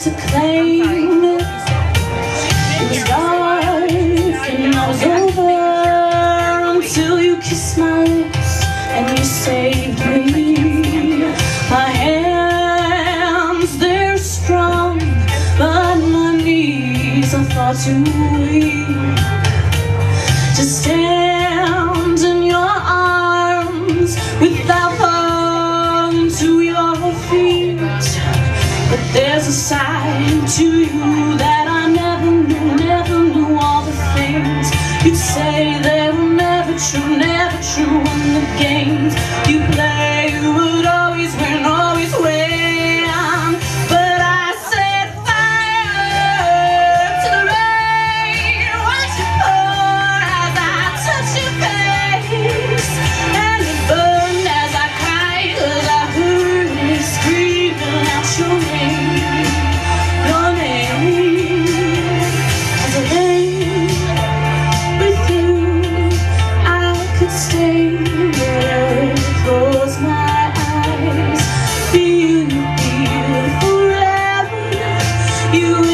to claim it. It was dark and I was over until you kissed my lips and you saved me. My hands, they're strong, but my knees are far too weak to stand in your arms without falling to your feet. But there's a side to you that I never knew all the things you'd say they were never true, and the games you play would always win, always win. But I set fire to the rain, watch it pour as I touch your face, and it burned as I cried, 'cause I heard it screaming out your name, your name. As I lay with you, I could stay there, close my eyes, feel you here forever. You